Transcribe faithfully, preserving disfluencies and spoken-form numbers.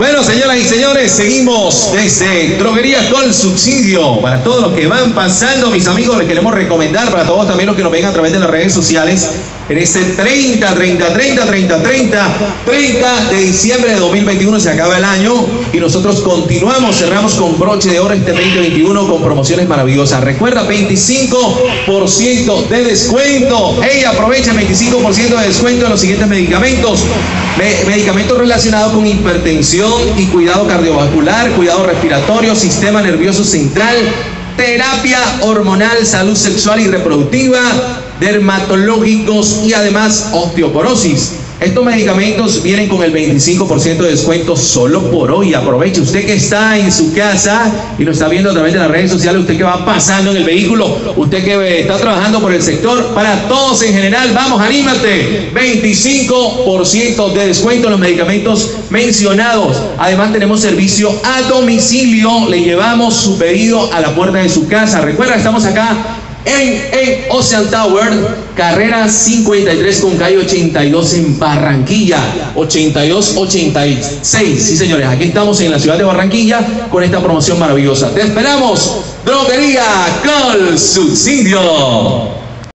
Bueno, señoras y señores, seguimos desde Droguería con Subsidio. Para todos los que van pasando, mis amigos, les queremos recomendar, para todos también los que nos ven a través de las redes sociales, en este treinta, treinta, treinta, treinta, treinta, treinta de diciembre de dos mil veintiuno se acaba el año y nosotros continuamos, cerramos con broche de oro este veinte veintiuno con promociones maravillosas. Recuerda, veinticinco por ciento de descuento. Hey, aprovecha veinticinco por ciento de descuento en los siguientes medicamentos. Me medicamentos relacionados con hipertensión y cuidado cardiovascular, cuidado respiratorio, sistema nervioso central, terapia hormonal, salud sexual y reproductiva, dermatológicos y además osteoporosis. Estos medicamentos vienen con el veinticinco por ciento de descuento solo por hoy. Aproveche, usted que está en su casa y lo está viendo a través de las redes sociales, usted que va pasando en el vehículo, usted que está trabajando por el sector, para todos en general, vamos, anímate, veinticinco por ciento de descuento en los medicamentos mencionados. Además tenemos servicio a domicilio, le llevamos su pedido a la puerta de su casa. Recuerda, estamos acá En, en Ocean Tower, carrera cincuenta y tres con calle ochenta y dos en Barranquilla, ochenta y dos ochenta y seis. Sí, señores, aquí estamos en la ciudad de Barranquilla con esta promoción maravillosa. Te esperamos, Droguería con Subsidio.